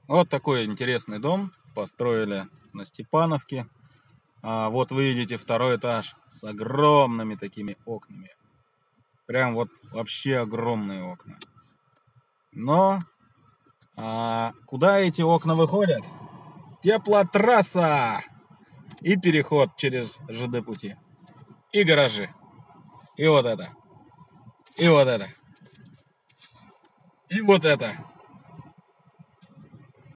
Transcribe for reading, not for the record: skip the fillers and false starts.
Вот такой интересный дом построили на Степановке. Вот вы видите второй этаж с огромными такими окнами. Прям вот вообще огромные окна. Но куда эти окна выходят? Теплотрасса! И переход через ЖД пути. И гаражи. И вот это. И вот это. И вот это.